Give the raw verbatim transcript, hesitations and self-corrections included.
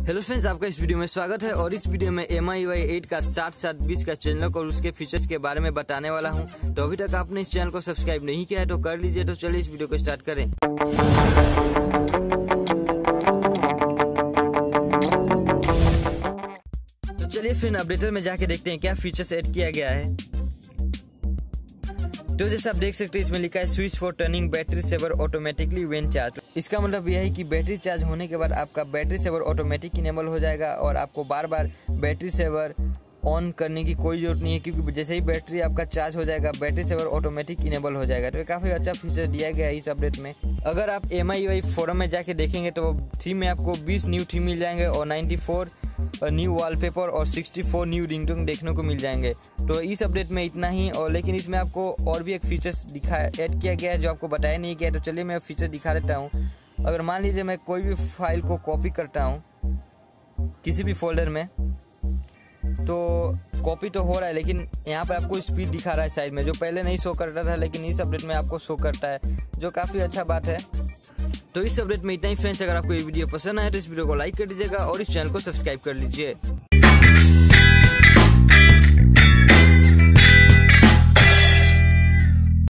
Hello friends, आपका इस video में स्वागत है और इस वीडियो में M I U I eight का साठ साठ बीस का चैनल और उसके फीचर्स के बारे में बताने वाला हूं। तो अभी तक आपने इस चैनल को सब्सक्राइब नहीं किया है तो कर लीजिए। तो चलिए इस वीडियो को स्टार्ट करें। तो चलिए फिर अपडेटर में जाके देखते हैं क्या फीचर्स ऐड किया गया है। तो जैसे आप देख सकते हैं इसमें लिखा है switch for turning battery saver automatically when charge. इसका मतलब यह है कि बैटरी चार्ज होने के बाद आपका बैटरी सेवर ऑटोमेटिक इनेबल हो जाएगा और आपको बार बार बैटरी सेवर ऑन करने की कोई जरूरत नहीं है, क्योंकि जैसे ही बैटरी आपका चार्ज हो जाएगा बैटरी सेवर ऑटोमेटिक इनेबल हो जाएगा। तो ये काफ़ी अच्छा फीचर दिया गया है इस अपडेट में। अगर आप M I U I forum में जाके देखेंगे तो थीम में आपको बीस न्यू थीम मिल जाएंगे और चौरानवे न्यू वॉलपेपर और चौंसठ न्यू रिंगटोन देखने को मिल जाएंगे। तो इस अपडेट में इतना ही, और लेकिन इसमें आपको और भी एक फीचर्स दिखा ऐड किया गया है जो आपको बताया नहीं गया। तो चलिए मैं फीचर दिखा देता हूँ। अगर मान लीजिए मैं कोई भी फाइल को कॉपी करता हूँ किसी भी फोल्डर में, तो कॉपी तो हो रहा है लेकिन यहाँ पर आपको स्पीड दिखा रहा है साइड में, जो पहले नहीं शो करता था लेकिन इस अपडेट में आपको शो करता है, जो काफ़ी अच्छा बात है। तो इस अपडेट में इतना ही फ्रेंड्स। अगर आपको ये वीडियो पसंद आए तो इस वीडियो को लाइक कर दीजिएगा और इस चैनल को सब्सक्राइब कर लीजिए।